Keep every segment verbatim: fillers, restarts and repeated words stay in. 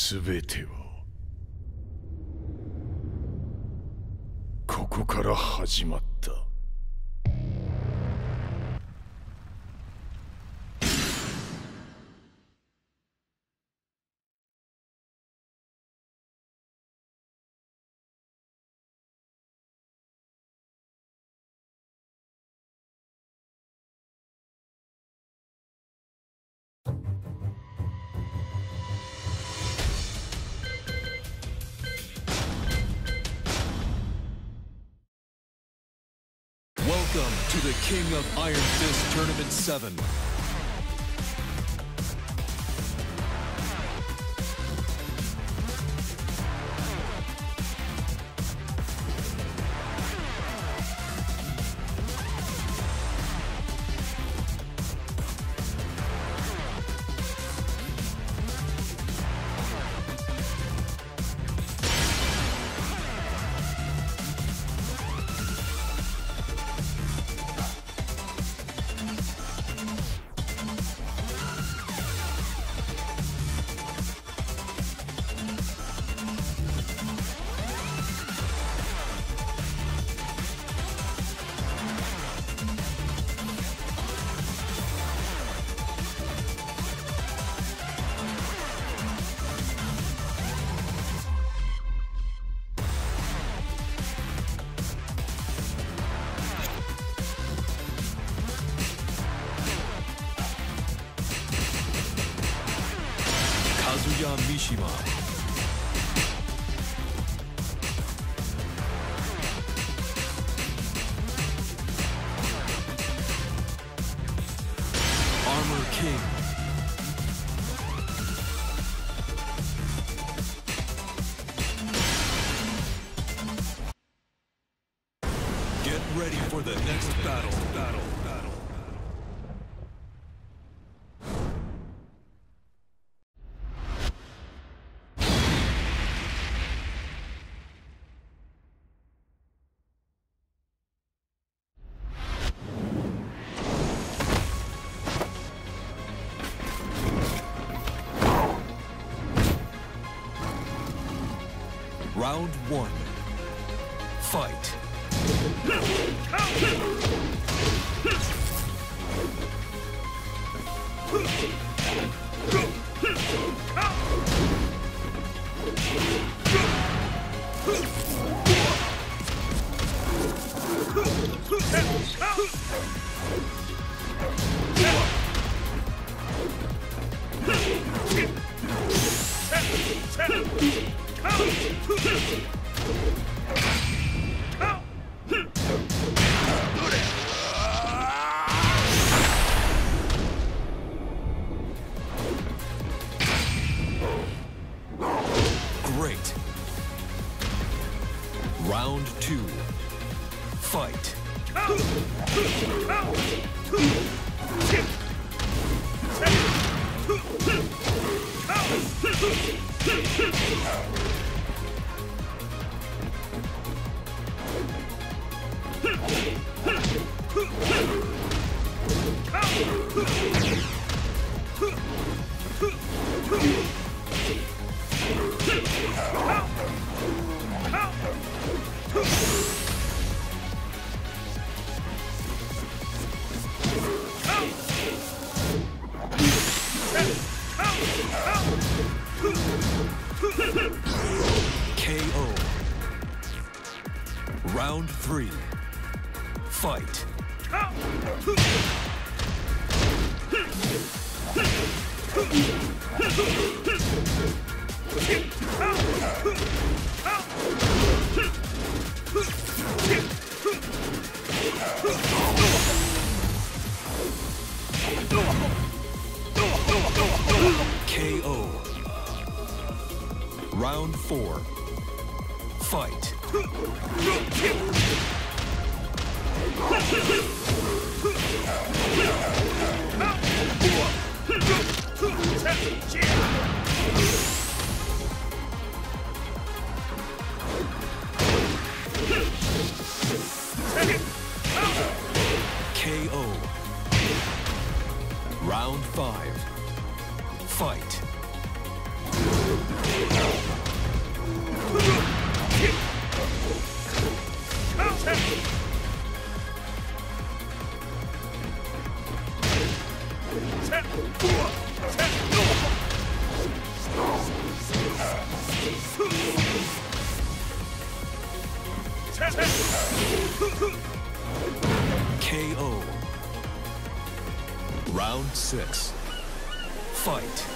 全てはここから始まった。 Welcome to the King of Iron Fist Tournament seven. Kazuya Mishima. Armor King. Get ready for the next battle. Battle. Battle. Round one. Fight. Great. Round two. Fight. K O. Round three. Fight. K O. Round four. Fight. K O. Round five. Fight. Round six. Fight.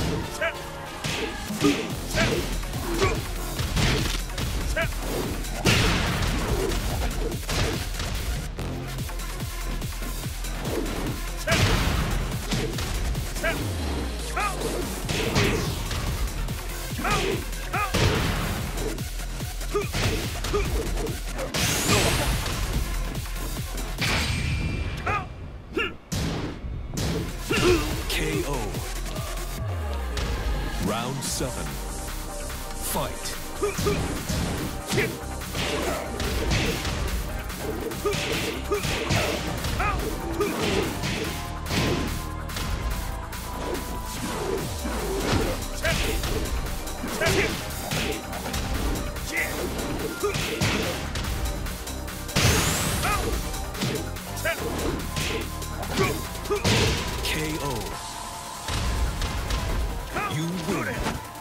K O. Round seven. Fight. K O. You win.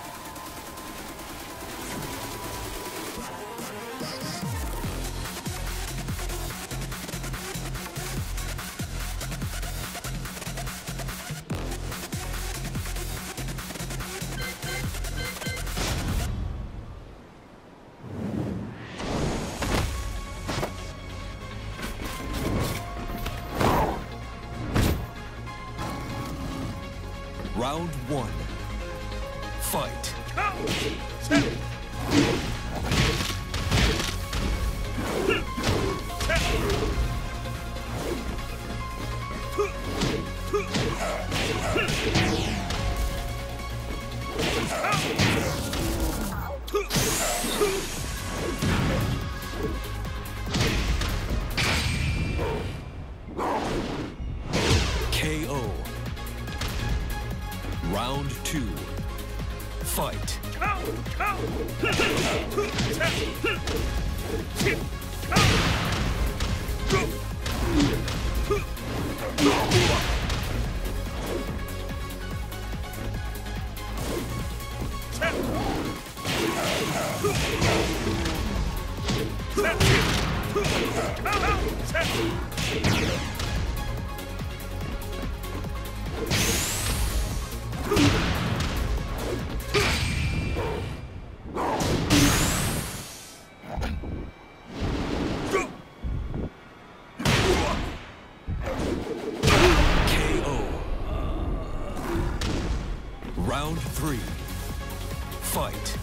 Round one. Fight. K O. Round two. Fight. Round three. Fight.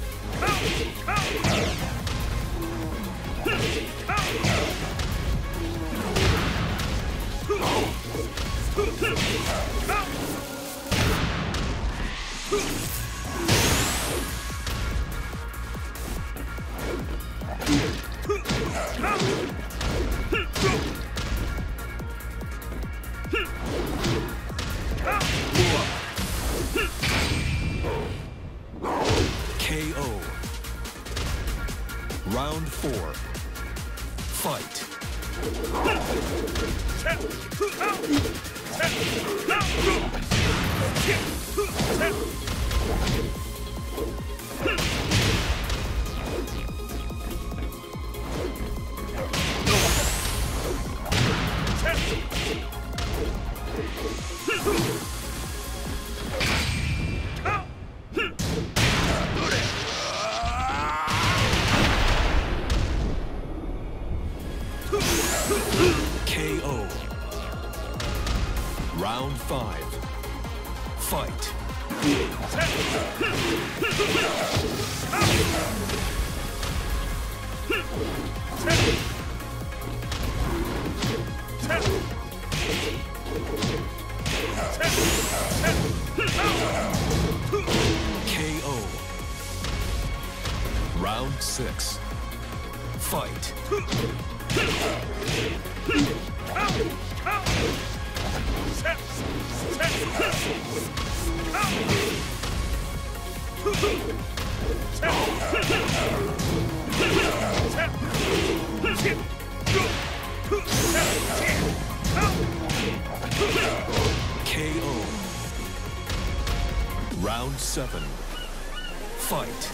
K O. Round four. Fight. K O. Round five. Fight. K O. Round six. Fight. K O. Round seven. Fight.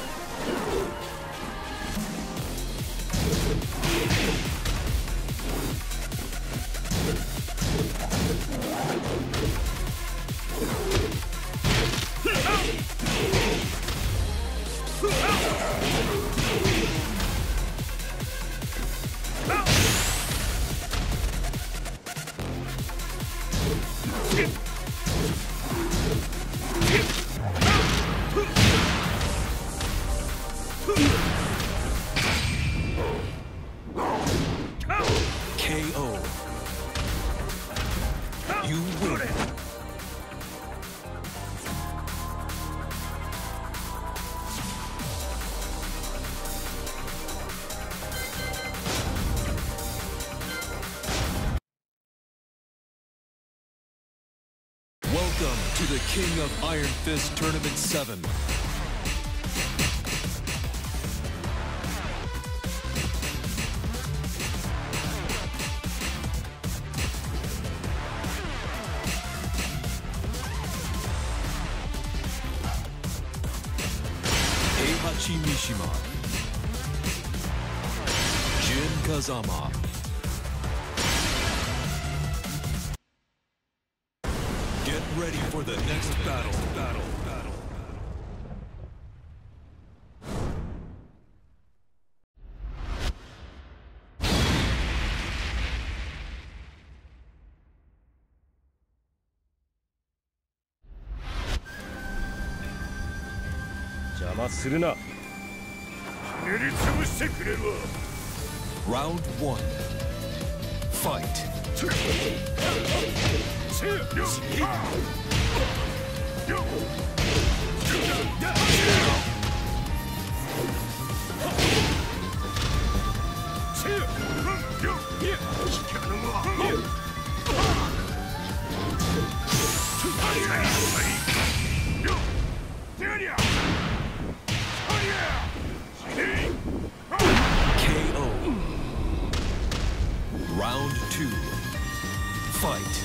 to the King of Iron Fist Tournament seven. Heihachi Mishima, Jin Kazama. Get ready for the next battle, battle, battle. 邪魔するな。ひねり潰してくれるわ。 Round one. Fight. K O. Round two. Fight.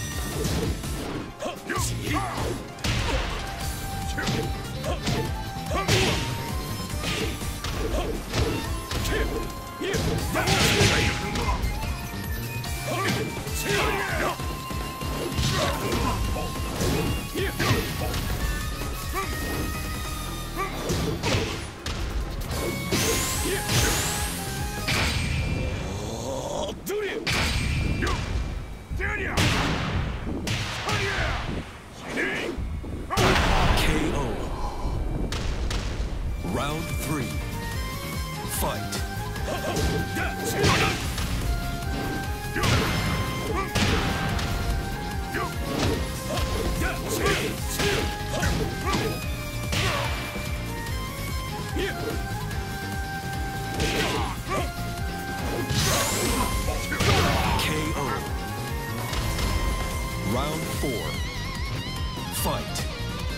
K O. Round three. Fight. K O. Round four. Fight.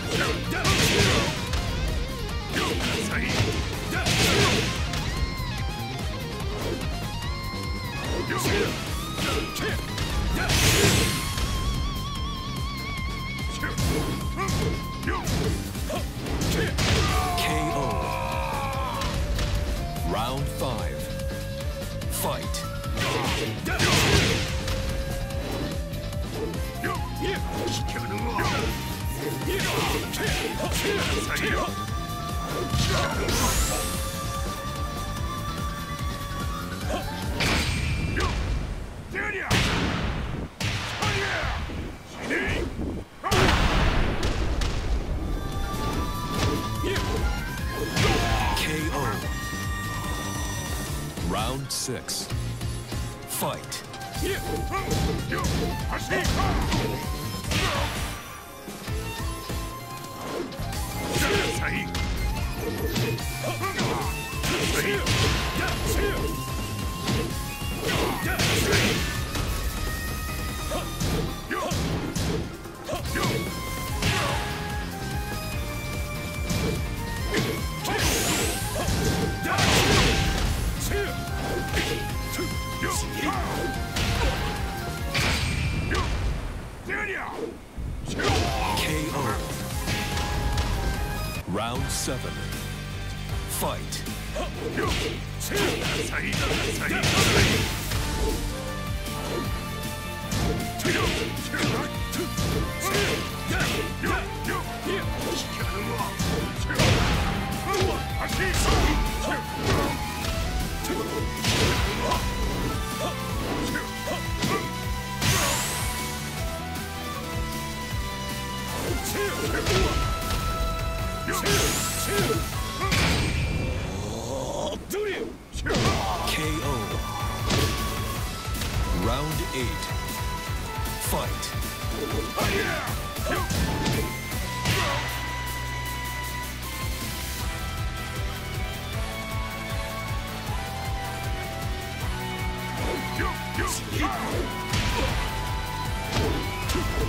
K O. Round five. Fight. K O. Round six. Fight. K O. Round seven. Fight. K O. Round eight. Fight.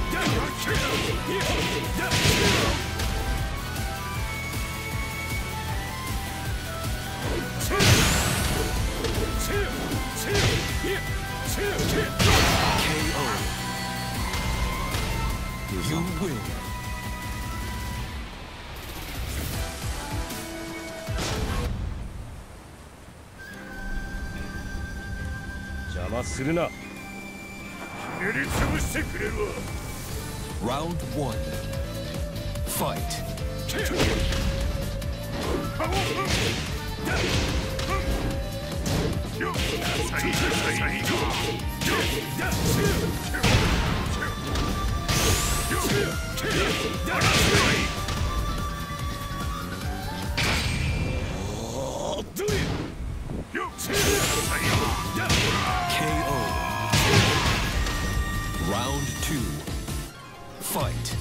You win. 邪魔するな。塗りつぶしてくれるわ。 Round one. Fight. K O. Round two. Fight.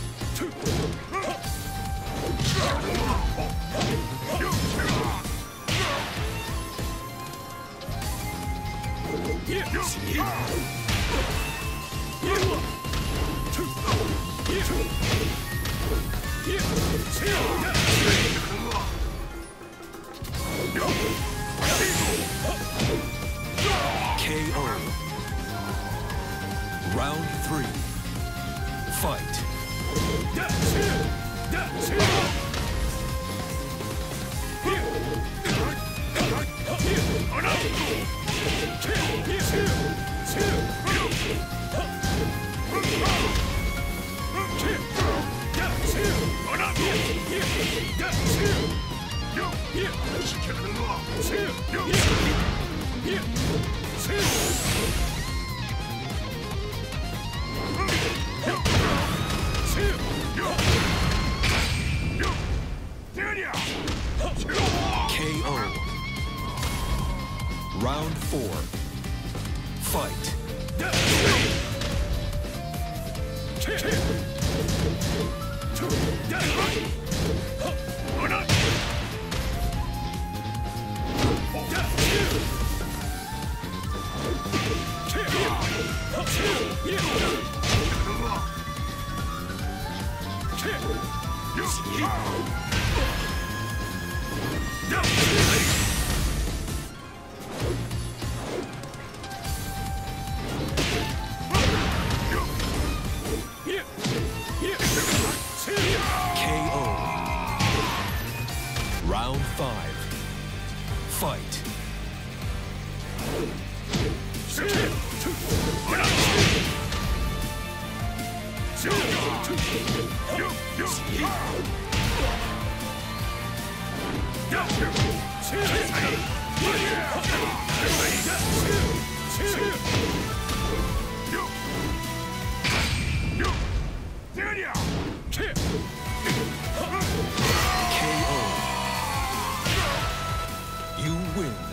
K O. Round three. Fight. K O. Round four. Fight. K O. Round five. Fight. K O. You win.